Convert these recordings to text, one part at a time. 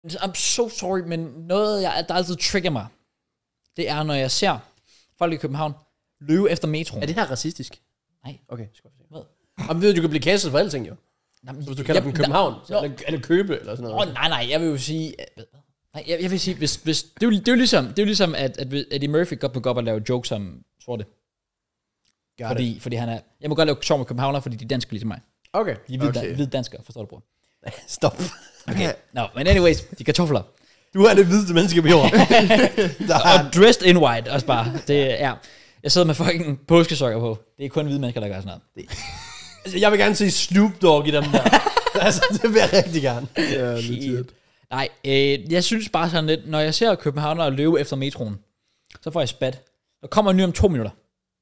I'm so sorry, men noget, der altid trigger mig, det er, når jeg ser folk i København løbe efter metroen. Er det her racistisk? Nej. Okay, hvad? Jamen, ved du kan blive kastet for alting, jo. Jamen, hvis du kalder dem København, eller Købe, eller sådan noget. Nej, jeg vil jo sige... Nej, jeg vil sige, hvis det er jo ligesom, at Eddie Murphy går på og laver jokes om sorte. Fordi han er... Jeg må godt lave sjov med københavner, fordi de er danske ligesom mig. Okay. De er hvide danskere, forstår du, bror? Stop. Okay, men anyways, de kartofler. Du er det hvideste menneske på jorden. Og dressed in white, også bare. Det er... Jeg sidder med fucking påskesokker på. Det er kun hvide mennesker, der gør sådan noget. Altså, jeg vil gerne se Snoop Dogg i dem der. Altså, det vil jeg rigtig gerne. Ja, lidt. Nej, jeg synes bare sådan lidt, når jeg ser københavnere løbe efter metroen, så får jeg spat. Der kommer en ny om 2 minutter.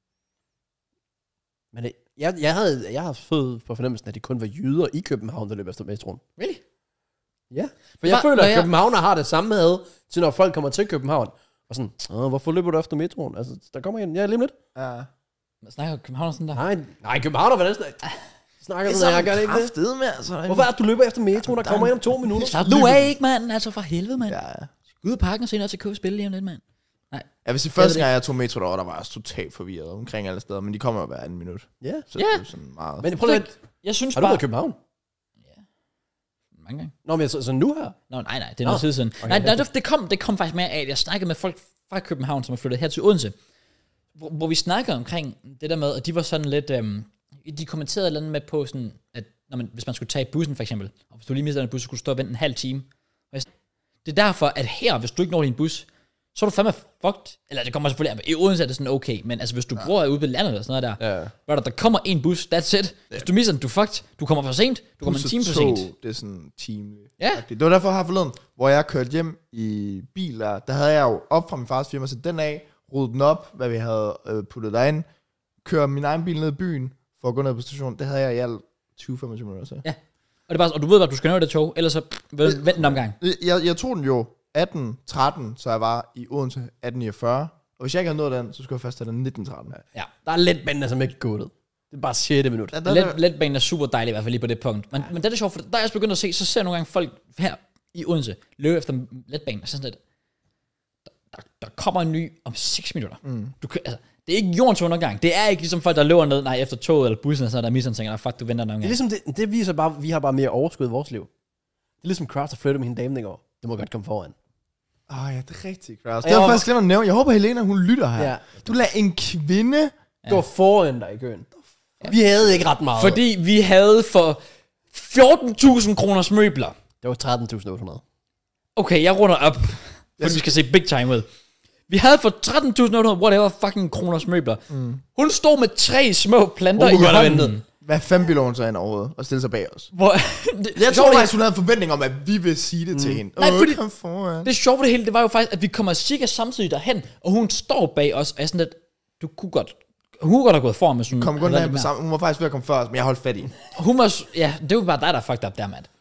Men jeg har fået på fornemmelsen, at det kun var jyder i København, der løber efter metroen. Really? Ja. For jeg føler, at københavner har det samme had til, når folk kommer til København. Og sådan, hvorfor løber du efter metroen? Altså, der kommer en, lige lidt. Ja. Man snakker københavner sådan der? Nej, københavner, hvordan snakker du, jeg gør det ikke det? Med, altså. Hvorfor er du løber efter metroen, der kommer ind om 2 minutter? Slap nu af, ikke, mand? Altså, for helvede, mand. Ja. Gå ud af parken og se noget til købe spil lige om lidt, mand. Nej. Jeg vil sige, første gang jeg tog metro derovre, der var jeg totalt forvirret omkring alle steder, men de kommer jo hver anden minut. Ja. Så det er sådan meget... Men prøv lidt. Jeg synes har du været i København? Ja. Mange gange. Nå, men så nu her? Nå, nej, det er noget tid siden. Okay. Nej, det kom faktisk med af, at jeg snakkede med folk fra København, som er flyttet her til Odense, hvor vi snakkede omkring det der med, at de var sådan lidt, de kommenterede et eller andet med på sådan, at hvis man skulle tage bussen for eksempel, og hvis du lige mistede en bus, så skulle du stå og vente en halv time. Det er derfor, at her, hvis du ikke når din bus, så er du fandme fucked. Eller det kommer selvfølgelig, i Odense er det sådan okay, men altså hvis du bor ude på landet eller sådan noget der, der kommer en bus, that's it. Hvis du misser den, du er fucked. Du kommer for sent. Du kommer en time for sent. Det er sådan time. Ja. Det var derfor, jeg har forleden, hvor jeg kørte hjem i bil, der havde jeg jo op fra min fars firma, så den af, ryddet den op, hvad vi havde puttet derind, køre min egen bil ned i byen, for at gå ned på stationen. Det havde jeg i alt 20-25 minutter så. Ja. Og, det er bare, og du ved, at du skal nå det tog, ellers så vent en omgang. Jeg tog den jo 18.13, så jeg var i Odense 18.49. Og hvis jeg ikke havde nået den, så skulle jeg først have den 19.13. Ja. Der er letbanen, som ikke er gået. Det er bare 6. minut. Letbanen er super dejlig, i hvert fald lige på det punkt. Men det er sjovt, for der er jeg også begyndt at se, så ser jeg nogle gange folk her i Odense løbe efter letbanen. Sådan lidt, der kommer en ny om 6 minutter. Altså, det er ikke jordens undergang. Det er ikke ligesom folk, der løber ned efter toget eller bussen, og så der misser en ting, fuck, du venter en omgang. Det er ligesom det viser bare, vi har bare mere overskud i vores liv. Det er ligesom Kraft, der flyttede med hende dame dengang. Det må godt komme foran. Ja, det er rigtigt, Kraft. Det var faktisk glemt at nævne. Jeg håber, Helena, hun lytter her. Ja. Du lader en kvinde gå foran dig i køen. Ja. Vi havde ikke ret meget. Fordi vi havde for 14.000 kroners møbler. Det var 13.800. Okay, jeg runder op. Fordi vi skal se big time ud. Vi havde for 13.800 whatever fucking kroners møbler. Hun stod med 3 små planter i hånden. Hvad fanden ville hun så hen overhovedet og stille sig bag os? Jeg tror faktisk, hun havde en forventning om, at vi vil sige det til hende. Nej, fordi det sjove det hele, det var jo faktisk, at vi kommer cirka samtidig derhen, og hun står bag os, og jeg er sådan lidt, hun kunne godt have gået foran med sådan... Kom kun derhen på sammen. Hun var faktisk ved at komme før os, men jeg holdt fat i hende. Hun var, ja, det var bare dig, der fucked up der, mand.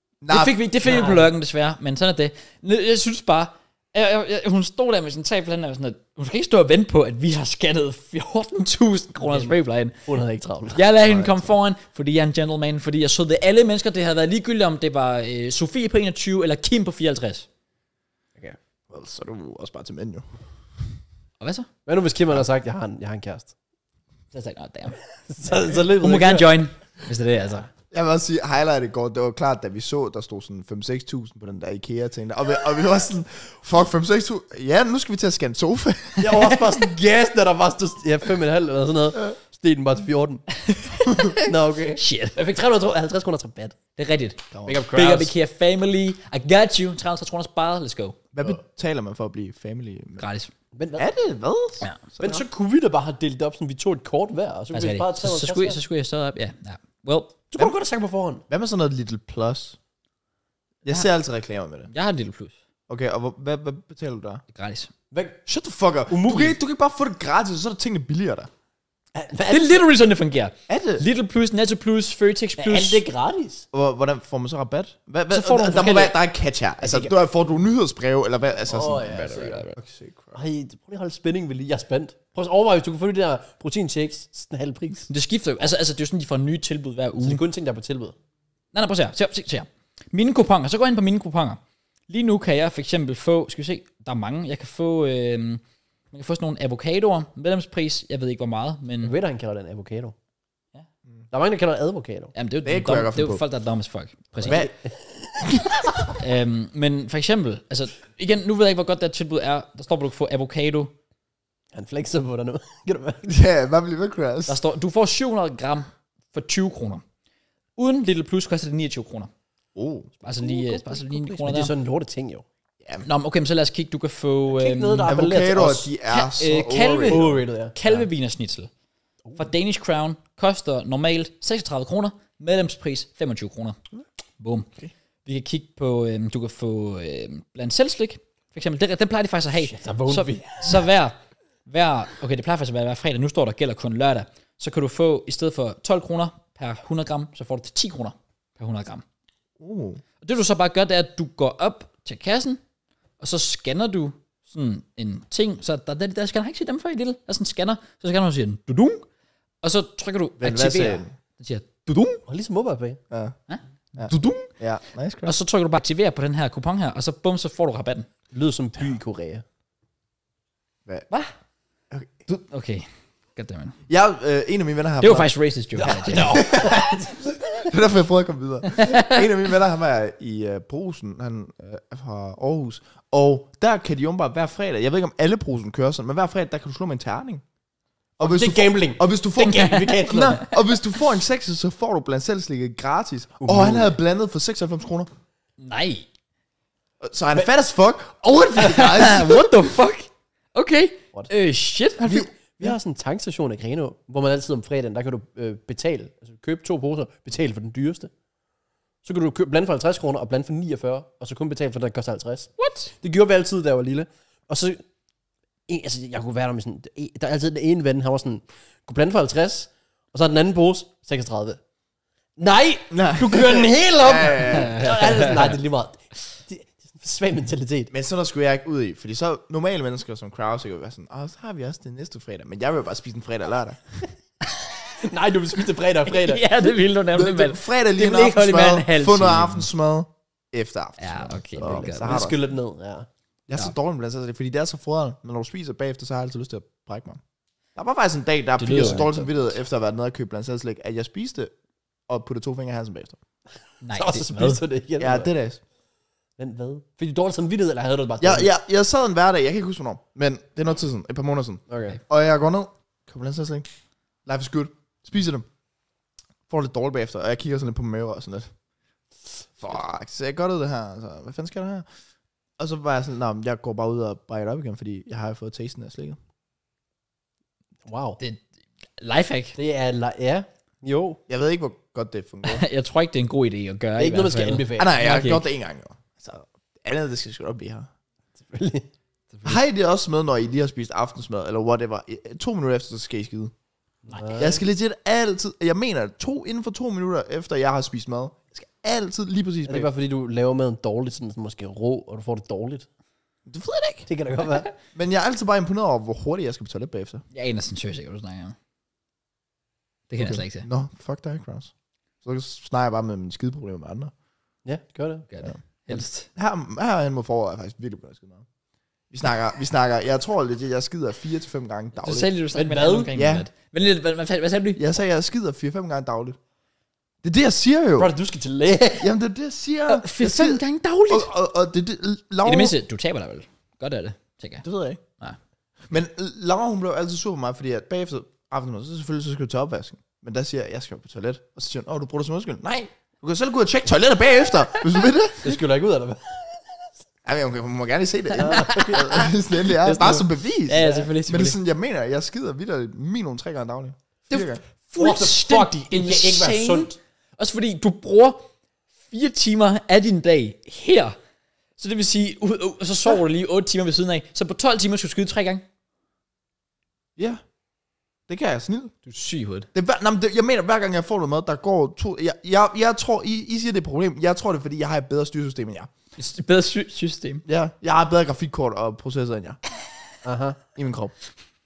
Det fik vi på lørken desværre, men sådan er det. Jeg synes bare, hun stod der med sin 3 planter, og sådan at hun skal ikke stå og vente på, at vi har skattet 14.000 kroners møbler ind. Hun havde ikke travlt. Jeg lader hende komme foran, fordi jeg er en gentleman, fordi jeg så det alle mennesker, det havde været ligegyldigt, om det var Sofie på 21 eller Kim på 54. Okay. Well, så er du også bare til mænd jo. Og hvad så? Hvad nu hvis Kim har sagt, jeg har en kæreste? Så sagde jeg, damn. så løb hun må gerne join, hvis det er det, altså. Jeg vil også sige, highlight i går, det var klart, da vi så, der stod sådan 5-6.000 på den der IKEA-ting der, og vi var sådan, fuck 5-6.000, ja, nu skal vi til at scanne sofa. Jeg var også bare sådan, yes, da der var stod, 5,5 eller sådan noget, steg den bare til 14. Nå, okay. Shit. Jeg fik 350 kroner rabat. Det er rigtigt. Big up IKEA family, I got you, 350 kroner sparet, let's go. Hvad betaler man for at blive family? Gratis. Men er det? Hvad? Ja. Men så kunne vi da bare have delt op, så vi tog et kort hver, og så kunne vi bare så skulle jeg stå op, ja. Well, du kunne godt have sagt på forhånd. Hvad med sådan noget Little Plus? Jeg ser altid reklamer med det. Jeg har et Little Plus. Okay, og hvad betaler du der? Gratis. Shut the fuck up. Du kan ikke bare få det gratis, og så er der tingene billigere der. Det er literally sådan, det fungerer. Er det? Little Plus, Netto Plus, Føtex Plus. Er det gratis? Hvordan får man så rabat? Så får du der er et catch her. Altså, får du nyhedsbreve, eller hvad? Altså, ja, prøv lige at holde spænding ved lige. Jeg er spændt. Prøv at overveje, hvis du kan få de der proteinshakes, sådan halv pris. Det skifter jo. Altså, det er jo sådan, de får nye tilbud hver uge. Så det er kun ting, der er på tilbud. Nej, prøv at se her. Mine kuponer. Så gå ind på mine kuponer. Lige nu kan jeg for eksempel få, skal vi se, der er mange, jeg kan få, man kan få sådan nogle avocadoer, medlemspris, jeg ved ikke hvor meget, men... Jeg ved, han kalder det en avocado. Ja. Der er mange, der kalder det advocado. Jamen, det er jo folk, der er dumme as fuck. Præcis. Men for eksempel, altså, igen, nu ved jeg ikke, hvor godt det tilbud er. Der står, at du kan få avocado. Han flexer på dig nu. Kan du mærke? Ja, hvad bliver det, Chris? Der står, du får 700 gram for 20 kroner. Uden Little Plus koster det 29 kroner. Altså lige 9 kroner Men det er sådan en lorte ting, jo. Ja. Nå, okay, men så lad os kigge. Du kan få... avocadoer, de er så overrated. Kalvevinersnitzel fra Danish Crown koster normalt 36 kroner. Medlemspris 25 kroner. Boom. Okay. Vi kan kigge på... du kan få blandt selvslik. For eksempel, den plejer de faktisk at have. Så hver... Okay, det plejer faktisk at være hver fredag. Nu står der gælder kun lørdag. Så kan du få, i stedet for 12 kroner per 100 gram, så får du til 10 kroner per 100 gram. Og det du så bare gør, det er, at du går op til kassen, og så scanner du sådan en ting, så der skal jeg ikke sige dem før i lille, der er sådan en scanner, så scanner du og siger den, dudung, og så trykker du aktiver. Den siger, dudung. Og ligesom MobilePay. Ja. Dudung. Ja, nice. Og så trykker du bare aktiver på den her kupon her, og så bum, så får du rabatten. Det lyder som by i Korea. Hvad? Okay. Goddammit. En af mine venner har... Det var faktisk racist joke. Det er derfor, jeg prøvede at komme videre. En af mine venner, han var i Brugsen, han er fra Aarhus, og der kan de bare hver fredag, jeg ved ikke om alle Brugsen kører sådan, men hver fredag, der kan du slå med en terning. Og hvis det er gambling. Og hvis du får, og hvis du får en 6, så får du blandt selv slikket gratis. Og han havde blandet for 96 kroner. Nej. Så han er fat as fuck, og han fik det gratis. What the fuck? Okay. Shit. Vi har sådan en tankstation i Grenaa, hvor man altid om fredagen, der kan du betale, altså købe 2 poser, betale for den dyreste. Så kan du blande for 50 kroner og blande for 49, og så kun betale for det, der koster 50. What? Det gjorde vi altid, da jeg var lille. Og så, altså jeg kunne være der med sådan, der er altid den ene ven, han var sådan, kunne blande for 50, og så den anden pose, 36. Nej, du kører den helt op! Nej, det er lige meget. Svag mentalitet. Men sådan noget skulle jeg ikke ud i, fordi så normale mennesker som Kraus kan være sådan, så har vi også det næste fredag, men jeg vil bare spise en fredag og lørdag. Nej, du vil spise det fredag og fredag. Ja, det vil du nemlig. Fredag lige en aftensmad, få noget aftensmad efter aftensmad. Ja, okay. Så har du skyllet ned, ja. Jeg er så dårlig med det, fordi det er så fodret, men når du spiser bagefter, så har jeg altid lyst til at brække mig. Der var faktisk en dag, der fik jeg så dårligt samvittighed efter at have været nede og købe blandt selv slik, at jeg spiste og puttede 2 fingre i halsen bagefter. Nej, så spiste du det igen. Ja, det er det. Men hvad? Fik du dårligt samvittighed, eller havde du det bare jeg sad en hverdag, jeg kan ikke huske hvornår, men det er noget tid siden, et par måneder siden. Okay. Og jeg går ned, køber blandt selv slik, life is good, spiser dem, får lidt dårligt bagefter, og jeg kigger sådan lidt på mave og sådan lidt. Fuck, så jeg godt ud det her, altså, hvad fanden sker der her? Og så var jeg sådan, jeg går bare ud og brækker op igen, fordi jeg har fået tasten af slikket. Wow. Det er lifehack. Det er, ja, jo. Jeg ved ikke, hvor godt det fungerer. Jeg tror ikke, det er en god idé at gøre. Det er ikke noget, man skal anbefale. Nej, jeg har gjort det en gang jo. Så andet, det skal sgu op i her. Selvfølgelig. Har I det også med, når I lige har spist aftensmad, eller whatever? 2 minutter efter, så skal I skide. Nej. Jeg skal legit altid, jeg mener, inden for 2 minutter efter, jeg har spist mad, jeg skal altid lige præcis. Er det bare fordi, du laver maden dårligt, sådan måske rå, og du får det dårligt? Det ved jeg ikke. Det kan da godt være. Men jeg er altid bare imponeret over, hvor hurtigt jeg skal på toilet bagefter. Jeg aner sådan seriøst ikke, hvad du snakker om. Det kan jeg slet ikke se. Nå, fuck dig, Kraus. Så snakker jeg bare med mine skideproblemer med andre. Ja, gør det. Gør det. Helst. Her mod foråret er jeg faktisk virkelig begyndt at skide meget. Vi snakker, jeg tror lidt, jeg skider 4 til 5 gange dagligt. Så sagde du snakker med hvad? omkring Ja. Hvad sagde du? Jeg sagde, jeg skider 4-5 gange dagligt. Det er det, jeg siger jo. Bro, du skal til læge. Jamen, det er det, jeg siger. 4-5 gange dagligt? Og det Laura... I det mindste, du taber dig vel. Godt er det, tænker jeg. Det ved jeg ikke. Nej. Men Laura, hun blev altid sur på mig, fordi at bagefter aftenen, så selvfølgelig så skal du tage opvasken. Men der siger jeg skal på toilet. Og så siger hun, du bruger det som undskyld. Nej, du kan selv gå ud og tjekke toilettet bagefter, hvis du vil det. Det skal du ikke ud, eller hvad? Ej, okay, hun må gerne se det. Det er bare som bevis. Ja, selvfølgelig. Men det er sådan, jeg mener, jeg skider videre minimum 3 gange dagligt. Det er fuldstændig insane. Også fordi du bruger 4 timer af din dag her. Så det vil sige, så sover du lige 8 timer ved siden af. Så på 12 timer skal du skyde 3 gange. Ja, det kan jeg snildt. Du er syg i hovedet. Jeg mener, hver gang jeg får noget mad, der går 2... Jeg tror, I siger, det er et problem. Jeg tror, det er, fordi jeg har et bedre styresystem end jer. Et bedre system. Ja, jeg har et bedre grafikkort og processor end jer. Aha. I min krop.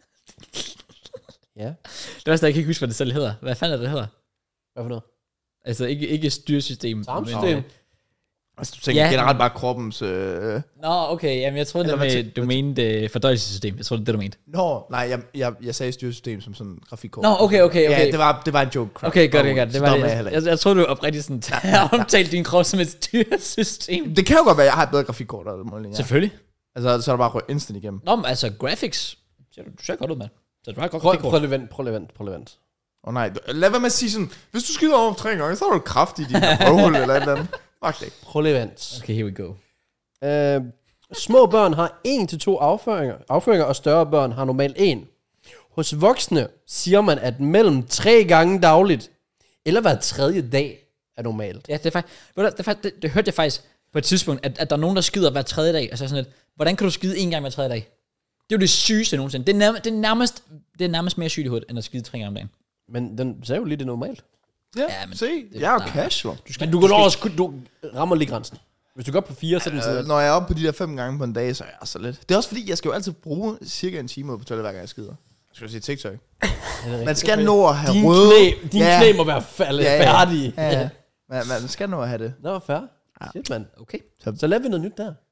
Ja. Det er også, jeg kan ikke huske, hvad det selv hedder. Hvad fanden er det hedder? Hvad for noget? Altså, ikke styresystem. Tarmsystem. Altså, du tænker generelt bare kroppens... Nå, okay, jamen jeg troede, du mente fordøjelsessystem. Jeg troede, det du mente. Nå, nej, jeg sagde styresystem som sådan grafikkort. Nå, okay. Ja, det var en joke. Okay, godt. Det var det. Jeg troede, du oprigtigt sådan omtalte din krop som et styresystem. Det kan jo godt være, at jeg har et bedre grafikkort. Ja. Selvfølgelig. Altså, så er der bare rødt instant igennem. Nå, men altså, graphics, du ser godt ud, mand. Så du har et godt grafikkort. Prøv lige vent. Nej, lad være med at sige sådan, hvis du skyder over 3 gange, så har du kraft i din røvhul eller et eller andet. Fuck det. Prøv lige vent. Okay, here we go. Små børn har 1-2 afføringer, og større børn har normalt 1. Hos voksne siger man, at mellem 3 gange dagligt, eller hver tredje dag, er normalt. Ja, det hørte jeg faktisk på et tidspunkt, at der er nogen, der skider hver tredje dag. Altså sådan lidt, hvordan kan du skide 1 gang hver tredje dag? Det er jo det sygeste nogensinde. Det er nærmest mere sygt i hovedet, end at skide 3 gange om dagen. Men den sagde jo lige, det er normalt. Ja, men se, jeg er jo casual. Du rammer lige grænsen. Hvis du går på 4, så er den sådan... Når jeg er oppe på de der 5 gange på en dag, så er jeg så lidt. Det er også fordi, jeg skal jo altid bruge cirka en time på toilet, hver gang jeg skider. Skal du sige TikTok? Man skal nå at have røde... Dine knæ må være færdige. Ja. Man skal nå at have det. Nå, fair. Shit, mand. Okay. Så laver vi noget nyt der.